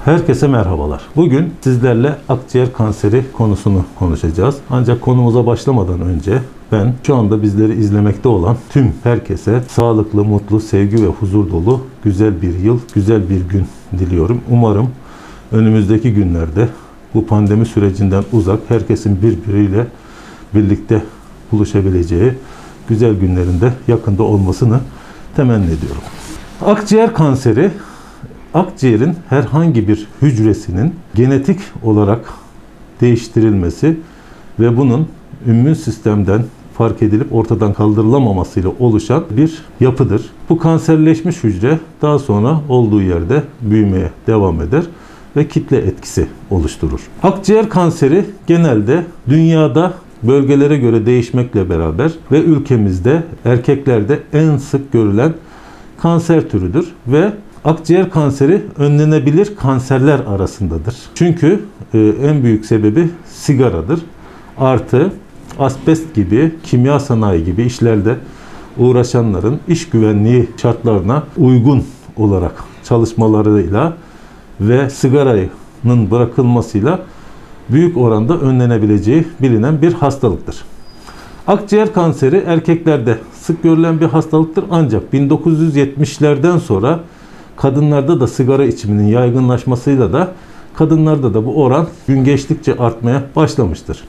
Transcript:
Herkese merhabalar. Bugün sizlerle akciğer kanseri konusunu konuşacağız. Ancak konumuza başlamadan önce ben şu anda bizleri izlemekte olan tüm herkese sağlıklı, mutlu, sevgi ve huzur dolu güzel bir yıl, güzel bir gün diliyorum. Umarım önümüzdeki günlerde bu pandemi sürecinden uzak, herkesin birbiriyle birlikte buluşabileceği güzel günlerinde yakında olmasını temenni ediyorum. Akciğer kanseri, akciğerin herhangi bir hücresinin genetik olarak değiştirilmesi ve bunun immün sistemden fark edilip ortadan kaldırılamamasıyla oluşan bir yapıdır. Bu kanserleşmiş hücre daha sonra olduğu yerde büyümeye devam eder ve kitle etkisi oluşturur. Akciğer kanseri genelde dünyada bölgelere göre değişmekle beraber ve ülkemizde erkeklerde en sık görülen kanser türüdür ve akciğer kanseri önlenebilir kanserler arasındadır. Çünkü en büyük sebebi sigaradır. Artı asbest gibi, kimya sanayi gibi işlerde uğraşanların iş güvenliği şartlarına uygun olarak çalışmalarıyla ve sigaranın bırakılmasıyla büyük oranda önlenebileceği bilinen bir hastalıktır. Akciğer kanseri erkeklerde sık görülen bir hastalıktır ancak 1970'lerden sonra kadınlarda da sigara içiminin yaygınlaşmasıyla da kadınlarda da bu oran gün geçtikçe artmaya başlamıştır.